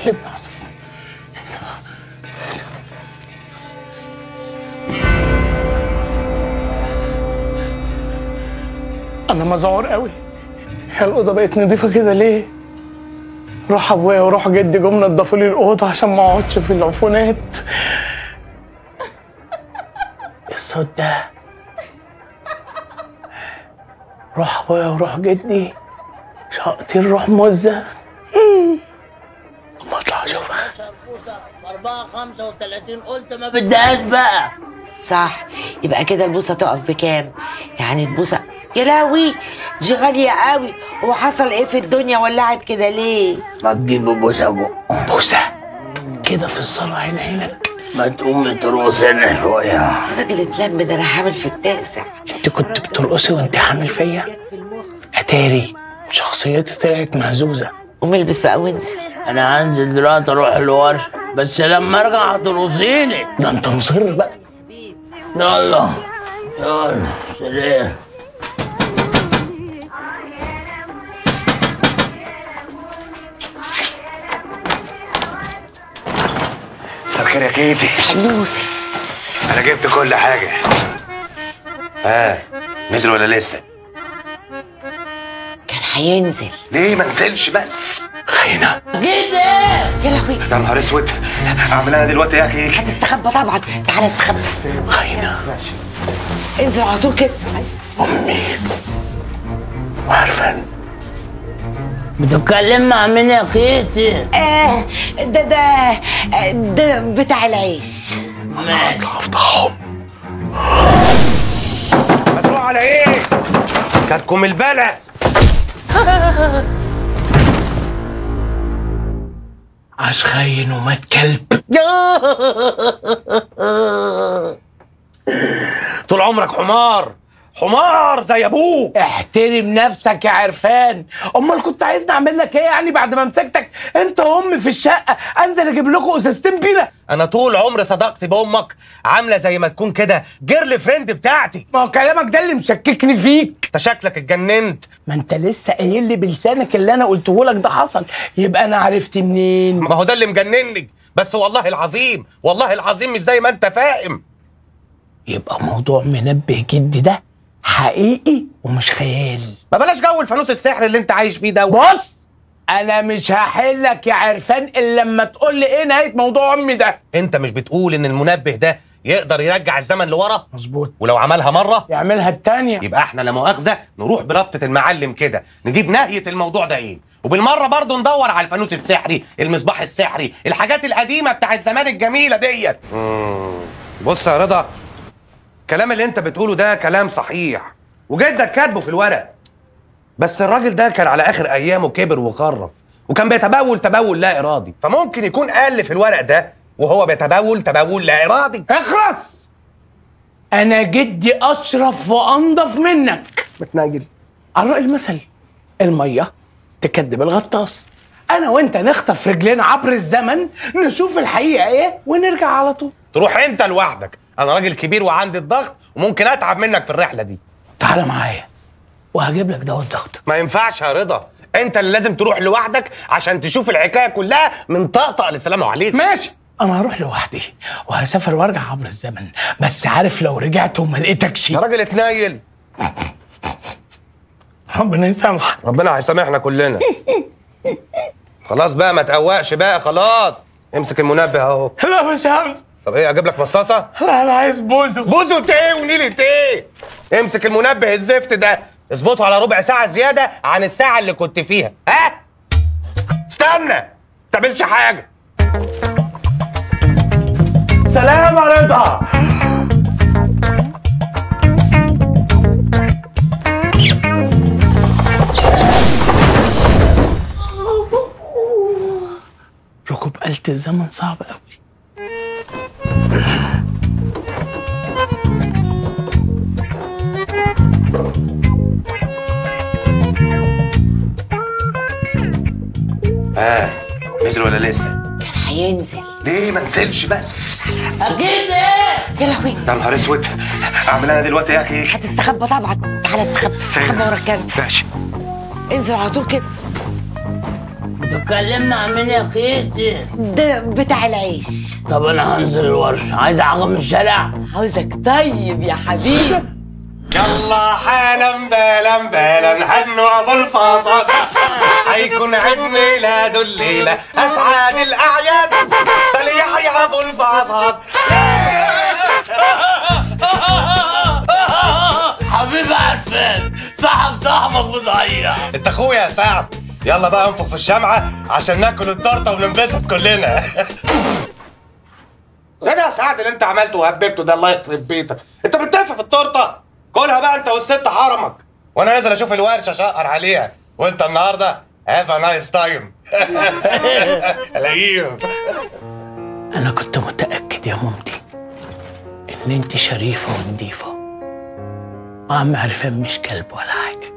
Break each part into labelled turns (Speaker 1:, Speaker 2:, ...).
Speaker 1: سلمنا. انا مذعور قوي. هي الاوضه بقت نضيفه كده ليه؟ روح ابويا وروح جدي جم نضفوا لي الاوضه عشان ما اقعدش في العفونات. الصوت ده. روح ابويا وروح جدي شقطين روح مزه. ما اطلع اشوفها.
Speaker 2: 4 35 قلت ما بدهاش بقى.
Speaker 3: صح، يبقى كده البوسه تقف بكام؟ يعني البوسه يا لهوي دي غاليه قوي. هو حصل ايه في الدنيا ولعت كده ليه؟
Speaker 2: ما تجيب بوسه بقى.
Speaker 1: بوسه كده في الصاله عين عينك.
Speaker 2: ما تقوم ترقص لنا شويه.
Speaker 3: يا راجل اتلم، ده انا حامل في التاسع.
Speaker 1: انت كنت بترقصي وانت حامل فيا؟ اتاري شخصيتي طلعت مهزوزه.
Speaker 3: قوم البس بقى وانزل.
Speaker 2: انا هنزل دلوقتي اروح الورشه، بس لما ارجع هترقصيني.
Speaker 1: ده انت مصر بقى.
Speaker 2: يلا يلا سلام.
Speaker 4: مساء الخير يا كيتي.
Speaker 3: حلوه.
Speaker 4: انا جبت كل حاجه. نزل ولا لسه؟
Speaker 3: كان هينزل.
Speaker 4: ليه ما نزلش بس؟
Speaker 1: خاينه
Speaker 2: كده
Speaker 3: يا لهوي
Speaker 4: يا نهار اسود، اعمل انا دلوقتي يا كيكي؟
Speaker 3: هتستخبى طبعا. تعالى استخبى.
Speaker 1: خاينه.
Speaker 3: انزل على طول كده.
Speaker 1: امي وعرفان.
Speaker 2: بتتكلم مع مين يا كيتي؟
Speaker 3: ده بتاع العيش.
Speaker 2: ماشي.
Speaker 1: هفضحهم.
Speaker 4: مسروق على ايه؟ كاتكم البلا.
Speaker 1: عاش خاين ومات كلب.
Speaker 4: طول عمرك حمار، حمار زي ابوك.
Speaker 1: احترم نفسك يا عرفان. امال كنت عايزني اعمل لك ايه يعني بعد ما مسكتك انت وامي في الشقه؟ انزل اجيب لكم ازازتين بيره؟
Speaker 4: انا طول عمري صداقتي بامك عامله زي ما تكون كده جيرل فريند بتاعتي.
Speaker 1: ما هو كلامك ده اللي مشككني فيك.
Speaker 4: انت شكلك اتجننت.
Speaker 1: ما انت لسه قايل لي بلسانك اللي انا قلته لك ده حصل، يبقى انا عرفت منين؟
Speaker 4: ما هو ده اللي مجنني. بس والله العظيم والله العظيم مش زي ما انت فاهم.
Speaker 1: يبقى موضوع منبه جدي ده حقيقي ومش خيال.
Speaker 4: ما بلاش جو الفانوس السحر اللي انت عايش فيه ده.
Speaker 1: بص انا مش هحلك يا عرفان الا لما تقول لي ايه نهايه موضوع امي ده.
Speaker 4: انت مش بتقول ان المنبه ده يقدر يرجع الزمن لورا؟
Speaker 1: مظبوط.
Speaker 4: ولو عملها مره
Speaker 1: يعملها التانية.
Speaker 4: يبقى احنا لا مؤاخذه نروح بربطه المعلم كده نجيب نهايه الموضوع ده ايه، وبالمره برضه ندور على الفانوس السحري، المصباح السحري، الحاجات القديمه بتاعت زمان الجميله ديت. بص يا رضا، الكلام اللي انت بتقوله ده كلام صحيح وجدك كاتبه في الورق، بس الراجل ده كان على اخر ايامه كبر وخرف وكان بيتبول تبول لا ارادي، فممكن يكون قال في الورق ده وهو بيتبول تبول لا ارادي.
Speaker 1: اخرس. انا جدي اشرف وانضف منك.
Speaker 4: بتناجل
Speaker 1: على رأي المثل الميه تكدب الغطاس. انا وانت نخطف رجلنا عبر الزمن نشوف الحقيقه ايه ونرجع على طول.
Speaker 4: تروح انت لوحدك، انا راجل كبير وعندي الضغط وممكن اتعب منك في الرحله دي.
Speaker 1: تعالى معايا وهجيب لك دواء الضغط.
Speaker 4: ما ينفعش يا رضا، انت اللي لازم تروح لوحدك عشان تشوف الحكايه كلها من طقطق للسلام عليكم.
Speaker 1: ماشي انا هروح لوحدي وهسافر وارجع عبر الزمن، بس عارف لو رجعت وما لقيتكش
Speaker 4: يا راجل اتنايل.
Speaker 1: ربنا يسامحك.
Speaker 4: ربنا هيسامحنا كلنا. خلاص بقى ما تقوقش بقى، خلاص امسك المنبه اهو.
Speaker 1: لا مش عاوز.
Speaker 4: طب ايه اجيب لك مصاصه؟
Speaker 1: لا انا عايز بوزو.
Speaker 4: بوزو ايه ونيلة ايه؟ امسك المنبه الزفت ده اظبطه على ربع ساعه زياده عن الساعه اللي كنت فيها. ها استنى ما تعملش حاجه. سلام يا رضا.
Speaker 1: ركوب آلة الزمن صعب قوي.
Speaker 4: نزل ولا لسه؟
Speaker 3: كان هينزل.
Speaker 4: ليه ما نزلش بس؟
Speaker 2: اكيد ايه؟
Speaker 3: يا لهوي
Speaker 4: يا نهار اسود، اعمل انا دلوقتي يا كيك؟
Speaker 3: هتستخبى طبعا. تعالى استخبى. استخبى ورا الكنبه.
Speaker 4: ماشي.
Speaker 3: انزل على طول كده.
Speaker 2: بتتكلم مع مين يا كيتي؟
Speaker 3: ده بتاع العيش.
Speaker 2: طب انا هنزل الورشه، عايز حاجه من الشارع؟
Speaker 3: عاوزك طيب يا حبيبي.
Speaker 4: يلا حالا بالا بالا هنوا ابو الفاصل، هيكون عيد ميلاده الليله اسعد الاعياد، فليحيى ابو الفاصل.
Speaker 2: حبيبي عرفان، صاحب صاحبك وصحيح.
Speaker 4: انت اخويا يا سعد، يلا بقى انفخ في الشمعه عشان ناكل التورته وننبسط كلنا. ايه ده يا سعد اللي انت عملته وهببته ده؟ الله يخرب بيتك، انت بتدفع في التورته؟ كلها بقى انت والست حرمك، وانا نازل اشوف الورشه اشقر عليها، وانت النهارده هاف ا نايس تايم. الاقيهم.
Speaker 2: انا كنت متاكد يا مامتي ان انت شريفه ونضيفه، وعم عرفان مش كلب ولا حاجه.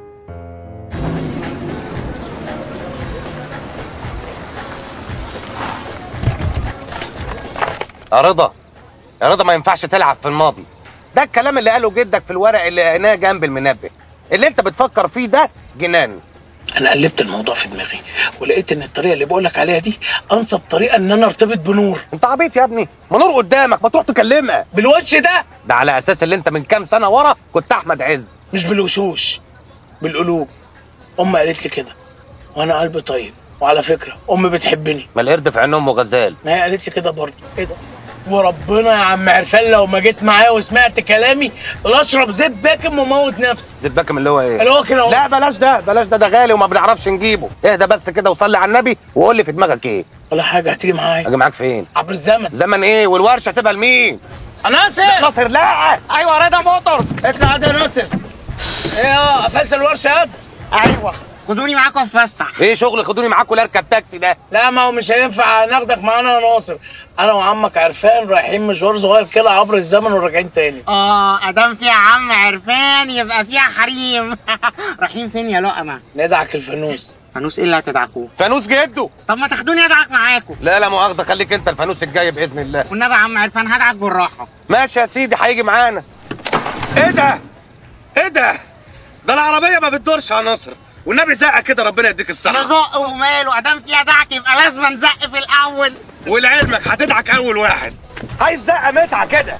Speaker 4: يا رضا، يا رضا ما ينفعش تلعب في الماضي. ده الكلام اللي قاله جدك في الورق اللي لقيناه جنب المنبه. اللي انت بتفكر فيه ده جنان.
Speaker 1: انا قلبت الموضوع في دماغي ولقيت ان الطريقه اللي بقولك عليها دي انسب طريقه ان انا ارتبط بنور.
Speaker 4: انت عبيط يا ابني، ما نور قدامك، ما تروح تكلمها
Speaker 1: بالوش ده؟
Speaker 4: ده على اساس اللي انت من كام سنه ورا كنت احمد عز.
Speaker 1: مش بالوشوش، بالقلوب. امي قالت لي كده وانا قلبي طيب، وعلى فكره امي بتحبني.
Speaker 4: ما القرد في عين امه غزال.
Speaker 1: ما هي قالت لي كده برضه. ايه ده؟ وربنا يا عم عرفان لو ما جيت معايا وسمعت كلامي لا اشرب زيت باكم وموت نفسي.
Speaker 4: زيت باكم اللي هو ايه؟
Speaker 1: اللي هو كده.
Speaker 4: لا بلاش ده، بلاش ده غالي وما بنعرفش نجيبه. اهدى بس كده وصلي على النبي وقول لي في دماغك ايه؟
Speaker 1: ولا حاجه. هتيجي معايا؟
Speaker 4: اجي معاك فين؟
Speaker 1: عبر الزمن.
Speaker 4: زمن ايه؟ والورشه سيبها لمين؟
Speaker 1: ناصر.
Speaker 4: ناصر لا.
Speaker 1: ايوه رضا موتورز. اطلع يا ناصر. ايه قفلت الورشه يا؟ ايوه.
Speaker 5: خدوني معاكم اتفسح.
Speaker 4: ايه شغل خدوني معاك ولا اركب تاكسي ده؟
Speaker 1: لا ما هو مش هينفع ناخدك معانا يا ناصر. انا وعمك عرفان رايحين مشوار صغير كده عبر الزمن وراجعين تاني.
Speaker 5: ادام فيها عم عرفان يبقى فيها حريم. رايحين فين يا لقمه؟
Speaker 1: ندعك الفانوس.
Speaker 5: فانوس ايه اللي هتدعكوه؟
Speaker 4: فانوس جده.
Speaker 5: طب ما تاخدوني ادعك معاكم.
Speaker 4: لا لا مؤاخذه، خليك انت الفانوس الجاي باذن الله.
Speaker 5: والنبي يا عم عرفان هدعك بالراحه.
Speaker 4: ماشي يا سيدي هيجي معانا. ايه ده؟ ايه ده؟ ده العربيه ما بتدورش يا نصر، والنبي زقه كده ربنا يديك الصحه.
Speaker 5: نزق وماله، ادام فيها دعك يبقى لازم نزق في الاول.
Speaker 4: ولعلمك هتدعك اول واحد. عايز زقه متعه كده.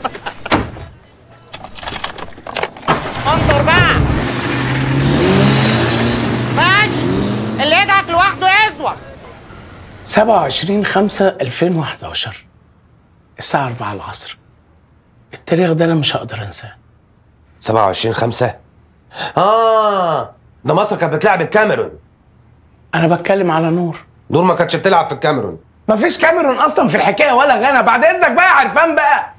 Speaker 5: انظر بقى. ماشي، اللي يدعك لوحده يسوى.
Speaker 1: 27/5/2011 الساعة 4 العصر. التاريخ ده أنا مش هقدر أنساه.
Speaker 4: 27/5. ده مصر كانت بتلعب الكاميرون.
Speaker 1: أنا بتكلم على نور.
Speaker 4: نور ما كانتش بتلعب في الكاميرون.
Speaker 1: مفيش كاميرون أصلا في الحكاية ولا غنى. بعد إذنك بقى يا عرفان بقى.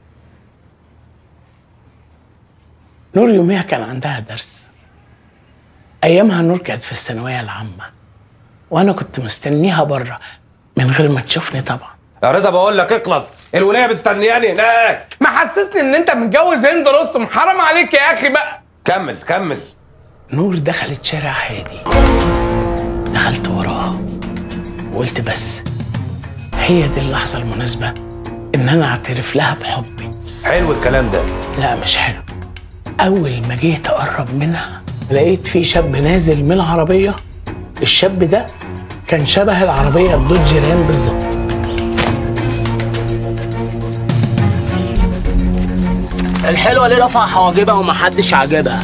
Speaker 1: نور يوميها كان عندها درس. أيامها نور كانت في الثانوية العامة، وأنا كنت مستنيها بره من غير ما تشوفني طبعا.
Speaker 4: يا رضا بقول لك اخلص، الولايه مستنياني هناك.
Speaker 1: ما حسسني إن أنت متجوز هند رستم، حرام عليك يا أخي بقى.
Speaker 4: كمل كمل.
Speaker 1: نور دخلت شارع هادي، دخلت وراها وقلت بس هي دي اللحظة المناسبة إن أنا أعترف لها بحبي.
Speaker 4: حلو الكلام ده.
Speaker 1: لا مش حلو. أول ما جيت أقرب منها لقيت في شاب نازل من العربية. الشاب ده كان شبه العربية الدوج رام بالظبط.
Speaker 2: الحلوه ليه رفع حواجبها ومحدش عاجبها؟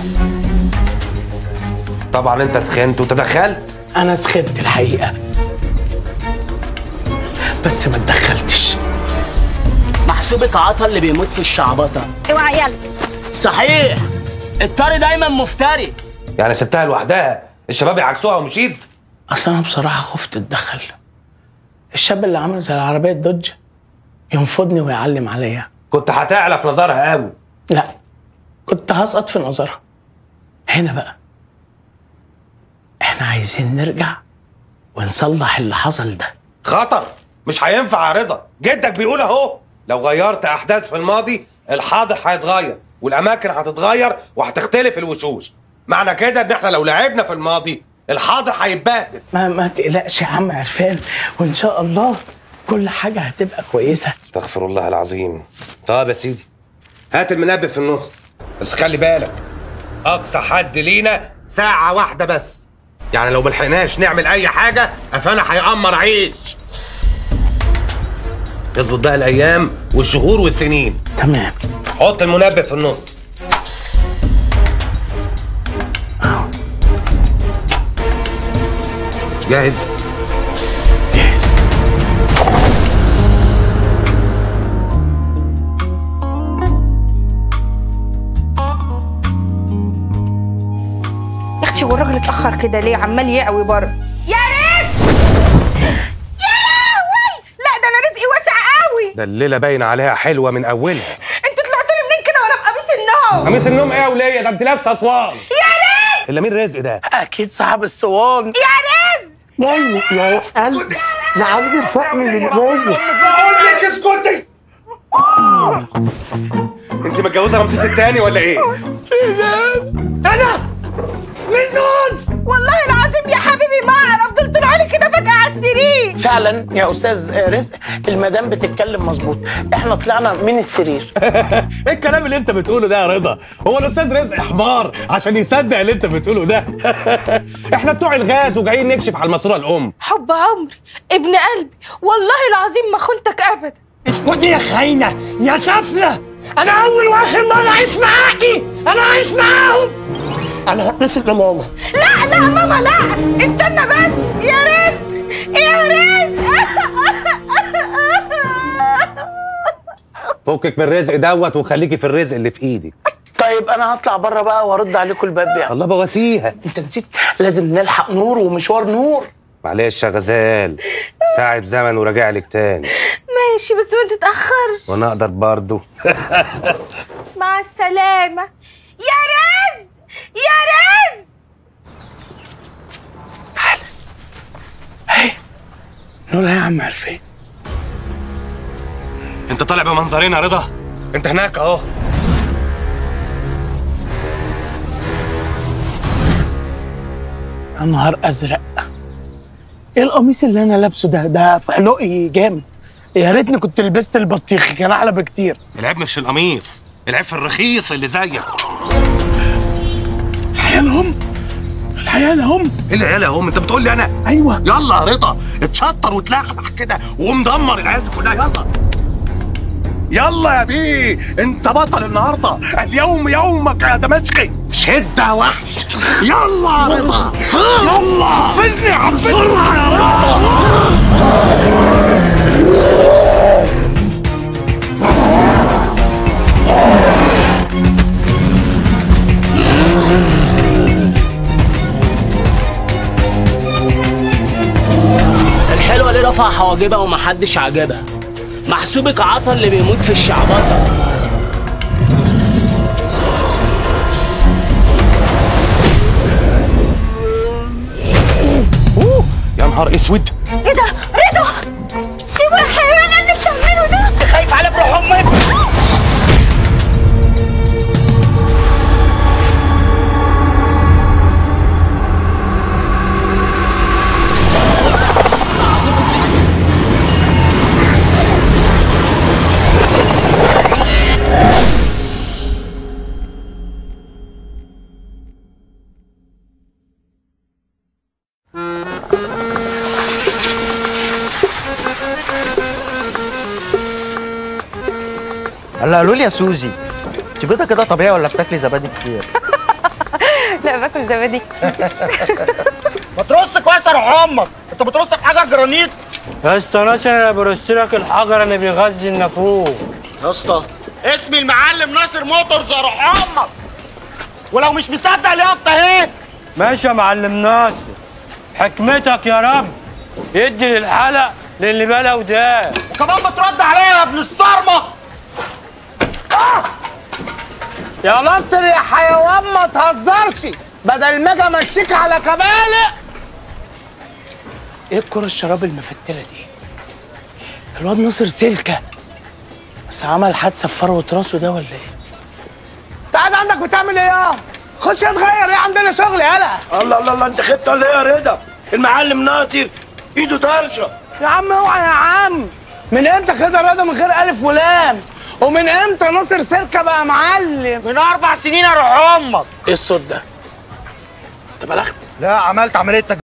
Speaker 4: طبعا انت سخنت وتدخلت.
Speaker 1: أنا سخنت الحقيقة، بس ما اتدخلتش.
Speaker 2: محسوبك عطا اللي بيموت في الشعبطه.
Speaker 5: اوعى يلا.
Speaker 2: صحيح، الطري دايما مفتري.
Speaker 4: يعني سبتها لوحدها الشباب يعكسوها ومشيت؟
Speaker 1: أصل أنا بصراحة خفت أتدخل. الشاب اللي عامل زي العربية الدوج ينفضني ويعلم عليا.
Speaker 4: كنت هتعلى في نظرها قوي.
Speaker 1: لا، كنت هسقط في نظرها. هنا بقى احنا عايزين نرجع ونصلح اللي حصل ده.
Speaker 4: خطر، مش هينفع يا رضا. جدك بيقول اهو لو غيرت احداث في الماضي الحاضر هيتغير والاماكن هتتغير وهتختلف الوشوش. معنى كده ان احنا لو لعبنا في الماضي الحاضر هيتبهدل.
Speaker 1: ما تقلقش يا عم عرفان، وان شاء الله كل حاجه هتبقى كويسه.
Speaker 4: استغفر الله العظيم. طب يا سيدي هات المنبه في النص، بس خلي بالك اقصى حد لينا ساعة واحدة بس. يعني لو ملحقناش نعمل اي حاجه قفانا هيقمر عيش. يظبط بقى الايام والشهور والسنين.
Speaker 1: تمام.
Speaker 4: حط المنبه في النص. جاهز؟
Speaker 1: جاهز.
Speaker 6: يا اختي والراجل اتاخر كده ليه؟ عمال يعوي بره. يا رزق! يا لهوي! لا ده انا رزقي واسع قوي.
Speaker 4: ده الليله باينه عليها حلوه من اولها.
Speaker 6: انتوا طلعتوا لي منين كده وانا بقميص النوم؟
Speaker 4: قميص النوم ايه يا وليه؟ ده انت لابسه اسوان.
Speaker 6: يا رزق!
Speaker 4: الا مين رزق ده؟
Speaker 1: اكيد صاحب الصوان.
Speaker 6: يا رزق!
Speaker 5: نايم يا قلبي، انا عايز الفقم من جوه.
Speaker 4: بقول لك اسكتي. انت متجوزه رمسيس الثاني ولا ايه؟
Speaker 5: انا منون
Speaker 6: والله العظيم يا حبيبي ما اعرف، دول طلعوا لي كده فجأة على السرير.
Speaker 1: فعلا يا استاذ رزق المدام بتتكلم مظبوط، احنا طلعنا من السرير.
Speaker 4: ايه الكلام اللي انت بتقوله ده يا رضا؟ هو الاستاذ رزق حمار عشان يصدق اللي انت بتقوله ده؟ احنا بتوع الغاز وجايين نكشف على الماسوره الام.
Speaker 6: حب عمري ابن قلبي والله العظيم ما خنتك ابدا.
Speaker 5: اسكتي يا خاينه يا سافله، انا اول واخر مره اعيش معاكي، انا عايش معاهم. انا هتصل بماما.
Speaker 6: لا لا ماما لا، استنى بس يا رزق يا رزق.
Speaker 4: فكك من الرزق دوت وخليكي في الرزق اللي في ايدك.
Speaker 1: طيب انا هطلع بره بقى وارد عليكم الباب يعني.
Speaker 4: الله بواسيها.
Speaker 1: انت نسيت لازم نلحق نور ومشوار نور.
Speaker 4: معلش يا غزال، ساعة زمن وراجع لك تاني.
Speaker 6: ماشي بس ما تتأخرش.
Speaker 4: وانا اقدر برضه.
Speaker 6: مع السلامة يا رز يا رز.
Speaker 1: هي نور يا عم عرفين.
Speaker 4: انت طالع بمنظرين يا رضا؟ انت هناك اهو.
Speaker 1: يا نهار ازرق، ايه القميص اللي انا لابسه ده؟ ده فحلقي جامد. يا ريتني كنت لبست البطيخ كان احلى بكتير.
Speaker 4: العيب مش في القميص، العيب في الرخيص اللي زيك.
Speaker 1: الحياة هم الحياة هم.
Speaker 4: ايه العيال يا هم؟ انت بتقول لي انا؟
Speaker 1: ايوه.
Speaker 4: يلا يا رضا اتشطر وتلعبح كده ومدمر العيال دي كلها. يلا يلا يا بيه، انت بطل النهارده، اليوم يومك يا دمشقي. شد يا وحش. يلا يا رضا يلا حفزني بسرعه يا رضا.
Speaker 2: الحلوة اللي رفع حواجبها ومحدش عجبها، محسوبك عطا اللي بيموت في الشعبطة.
Speaker 4: يا نهار اسود.
Speaker 6: ايه ده رضا؟ سيبوا الحيوان اللي بتعمله ده.
Speaker 1: خايف على بروح امك.
Speaker 7: هلا قالوا لي يا سوزي، انت بيضه كده طبيعي ولا بتاكلي زبادي كتير؟
Speaker 6: لا باكل زبادي كتير.
Speaker 7: ما ترص كويس يا روح امك، انت بترص في حجر جرانيت؟
Speaker 8: يا اسطى ناصر انا برص لك الحجر اللي بيغذي النافوخ.
Speaker 7: يا اسطى اسمي المعلم ناصر موتورز يا روح امك، ولو مش مصدق اليافطه اهي.
Speaker 8: ماشي يا معلم ناصر، حكمتك يا رب يدي للحلق للي بلا ودان.
Speaker 7: وكمان بترد عليا يا ابن الصرمه.
Speaker 1: يا ناصر يا حيوان ما تهزرش، بدل ما اجي امشيك على كبالق. ايه الكرة الشراب المفتلة دي؟ الواد ناصر سلكة بس عمل حادثة في فروة راسه ده ولا ايه؟ انت قاعد عندك بتعمل ايه يا؟ خش اتغير، ايه عندنا شغل يالا.
Speaker 9: الله الله الله، انت خدت ولا ايه يا رضا؟ المعلم ناصر ايده طرشه.
Speaker 1: يا عم اوعى يا عم، من امتى كده رضا من غير الف ولام؟ ومن امتى ناصر سلكة بقى معلم؟
Speaker 7: من 4 سنين يا روح امك.
Speaker 1: ايه الصوت ده؟ انت بلغت؟
Speaker 7: لا عملت عمليه